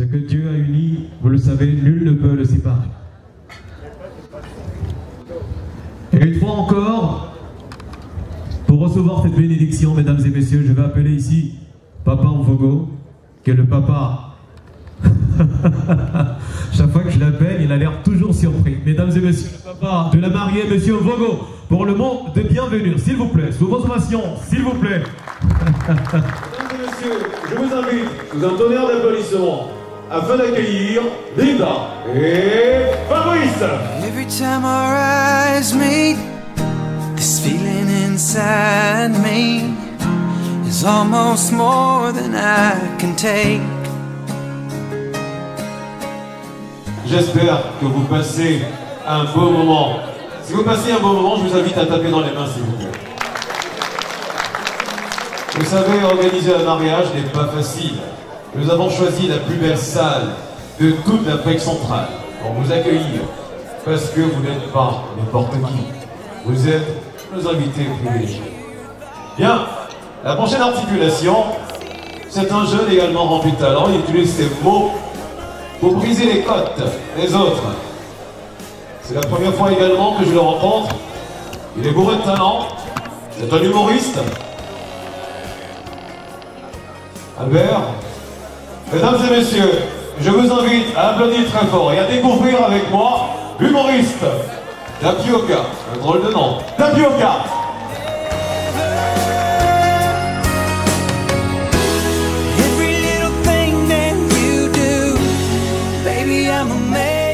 que Dieu a uni, vous le savez, nul ne peut le séparer. Et une fois encore, pour recevoir cette bénédiction, mesdames et messieurs, je vais appeler ici Papa Mvogo, qui est le papa. Chaque fois que je l'appelle, il a l'air toujours surpris. Mesdames et messieurs, le papa de la mariée, monsieur Mvogo, pour le mot de bienvenue, s'il vous plaît, sous votre ovation, s'il vous plaît. Mesdames et messieurs, je vous invite sous un tonnerre d'applaudissements afin d'accueillir Linda et Fabrice. Every time our eyes meet, this feeling inside me is almost more than I can take. J'espère que vous passez un beau moment. Si vous passez un beau moment, je vous invite à taper dans les mains, s'il vous plaît. Vous savez, organiser un mariage n'est pas facile. Nous avons choisi la plus belle salle de toute la Brèche centrale pour vous accueillir. Parce que vous n'êtes pas n'importe qui. Vous êtes nos invités privilégiés. Bien, la prochaine articulation, c'est un jeune également rempli de talent. Il utilise ses mots pour briser les côtes des autres. C'est la première fois également que je le rencontre. Il est bourré de talent. C'est un humoriste. Albert, mesdames et messieurs, je vous invite à applaudir très fort et à découvrir avec moi l'humoriste Tapioca, un drôle de nom. Tapioca. Every little thing that you do, baby, I'm amazed.